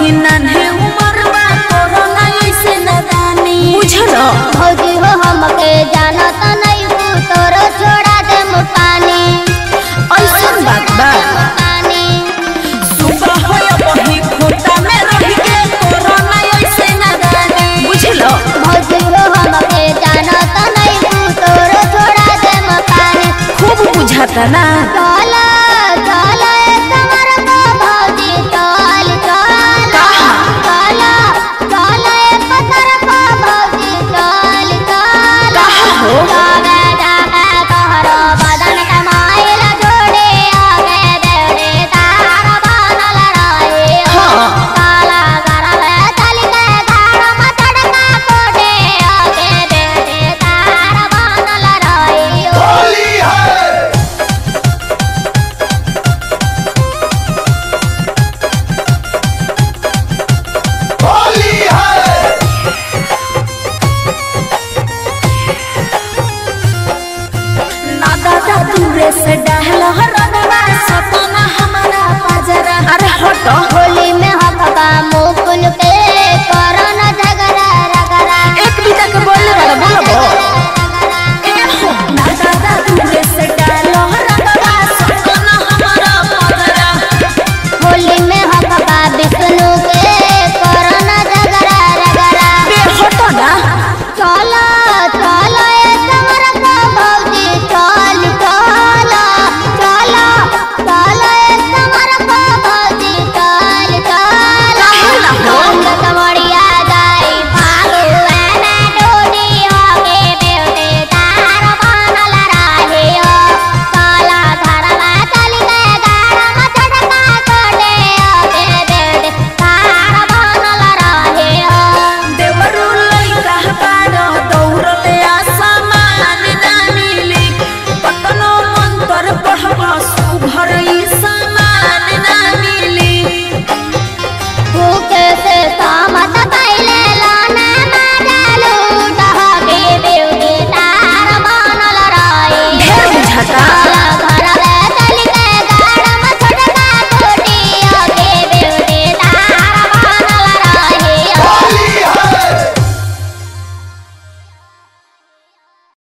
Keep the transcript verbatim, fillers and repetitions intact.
अभी नन्हे उम्र बा कोरोना ऐसे नदानी बुझलो भौजी हो हमके जाना त नहीं तू तोरो छोड़ा दे मुपानी ऐसन बात बा सुबह हो वही खोटा में रह के कोरोना ऐसे नदानी बुझलो भौजी हो हमके जाना त नहीं तू तोरो छोड़ा दे मुपानी खूब बुझाता ना चला चला कमर को भौजी चल चल चला चला पत्थर को भौजी चल चल हो जावे जावे तोहरो बदन के माइल जोड़े आगे देवरे तार बनल रही हो काला गरवे चल के धार मचड़का कोटे आगे देवरे तार बनल रही हो होली है होली है ना दादा दूरे से डहल रंगवा सपना हमारा बाजरा अरे हटो